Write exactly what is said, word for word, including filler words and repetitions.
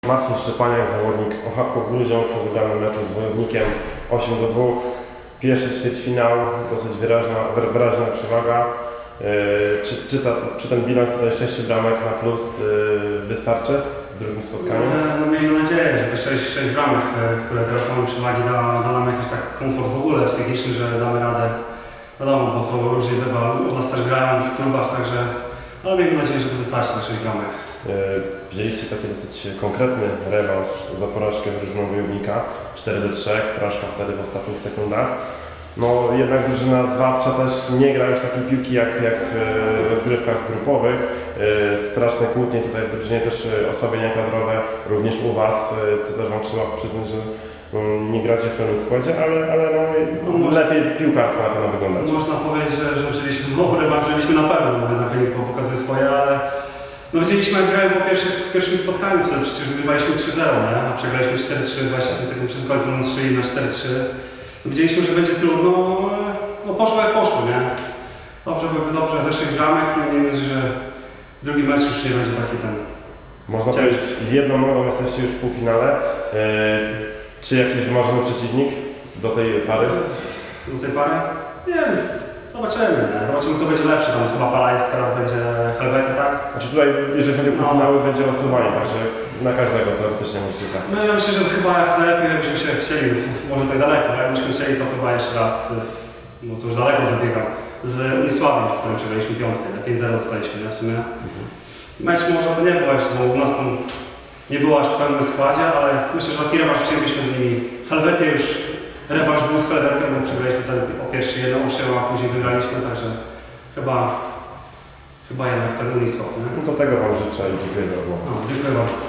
Marcin Szczepaniak, zawodnik o Haków Grudziądz po wygranym meczu z Wojownikiem osiem do dwóch. Pierwszy ćwierćfinał, dosyć wyraźna, wyraźna przewaga. Yy, czy, czy, ta, czy ten bilans tutaj sześć bramek na plus yy, wystarczy w drugim spotkaniu? No, no miejmy nadzieję, że te sześć bramek, które teraz mamy przewagi, da, da nam jakiś tak komfort w ogóle psychiczny, że damy radę. Wiadomo, bo to różnie bywa, u nas też grają w klubach, także ale miejmy nadzieję, że to wystarczy te sześć bramek. Wzięliście taki dosyć konkretny rewanż za porażkę z drużyną Wojownika cztery do trzech, porażka wtedy w ostatnich sekundach. No jednak drużyna zwabcza też nie gra już takiej piłki jak, jak w rozgrywkach grupowych. Straszne kłótnie tutaj w drużynie, też osłabienia kadrowe, również u Was, co też Wam trzeba przyznać, że nie gracie w pełnym składzie, ale, ale no, no, lepiej piłkarsko na pewno wyglądać. Można powiedzieć, że, że wzięliśmy znowu rewanż, wzięliśmy na pewno, bo na wynik pokazuje swoje, ale no widzieliśmy jak grałem po pierwszych, pierwszym spotkaniu, wtedy przecież wygrywaliśmy trzy zero, nie? A przegraliśmy cztery trzy, dwadzieścia pięć sekund przed końcem na trzy na cztery trzy. Widzieliśmy, że będzie trudno, no poszło jak poszło, nie? Dobrze byłby dobrze, te sześć bramek i miejmy nadzieję, że drugi mecz już nie będzie taki ten. Można ciężki. Powiedzieć, jedną nogą jesteście już w półfinale. Yy, czy jakiś wymarzony przeciwnik do tej pary? Do tej pary? Nie wiem. Zobaczymy, nie? Zobaczymy, kto będzie lepszy. Tam chyba para jest, teraz będzie Helwetia, tak? Znaczy tutaj, jeżeli chodzi o półfinały, no, będzie losowanie, także na każdego teoretycznie możecie tak. No ja myślę, że chyba najlepiej, jakbyśmy się chcieli, może tak daleko, ale jakbyśmy chcieli, to chyba jeszcze raz, no to już daleko wybiegam, z Unisławem, z którym przegraliśmy piątkę, pięć zero dostaliśmy, nie? W sumie. Mhm. Mecz może to nie było jeszcze, bo u nas tam nie było aż w pełnym składzie, ale myślę, że taki rewanż chcielibyśmy z nimi. Helwetię już rewanż był z Helwetią, bo przegraliśmy wtedy o pierwszy jeden osiem, a później wygraliśmy, także chyba, chyba jednak ten Unisław. No to tego Wam życzę i dziękuję za rozmowę. No, dziękuję bardzo.